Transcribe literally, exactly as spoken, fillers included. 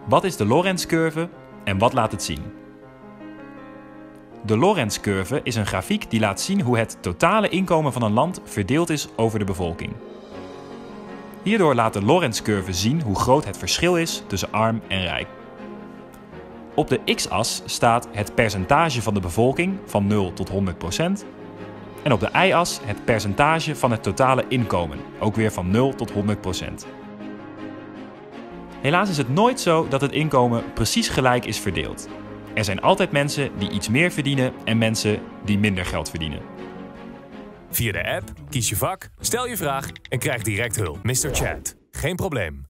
Wat is de Lorenz-curve en wat laat het zien? De Lorenz-curve is een grafiek die laat zien hoe het totale inkomen van een land verdeeld is over de bevolking. Hierdoor laat de Lorenz-curve zien hoe groot het verschil is tussen arm en rijk. Op de x-as staat het percentage van de bevolking van nul tot honderd procent en op de y-as het percentage van het totale inkomen, ook weer van nul tot honderd procent. Helaas is het nooit zo dat het inkomen precies gelijk is verdeeld. Er zijn altijd mensen die iets meer verdienen en mensen die minder geld verdienen. Via de app, kies je vak, stel je vraag en krijg direct hulp. mister Chat, geen probleem.